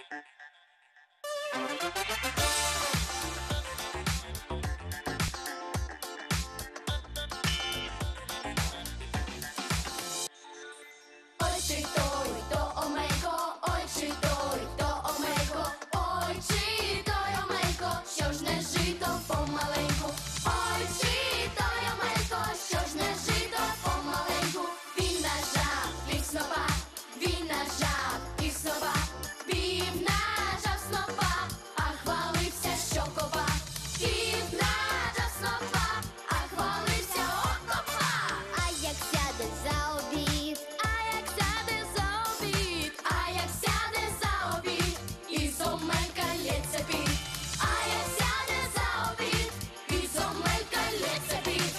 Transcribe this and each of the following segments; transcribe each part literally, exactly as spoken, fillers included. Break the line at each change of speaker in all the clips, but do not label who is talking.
Ой, чи той, то омелько, ой, чи той, то омелько, ой, чи той омелько, що ж не жито помаленьку. Ой, чи той омелько, що ж не жито помаленьку. Він нажав пів снопа, він нажав пів снопа, пів нажав снопа, а хвалився, що копа. Пів нажав снопа, а хвалився, о, копа.
А як сяде за обід,
А як сяде за обід, а як сяде за обід, із омелька лється піт. А як сяде за обід, із омелька лється піт.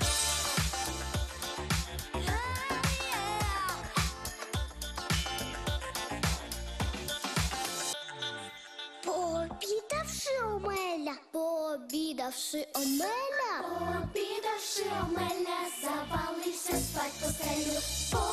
пообідавши омеля, пообідавши омеля,
Пообідавши омеля, завалився спать постелю.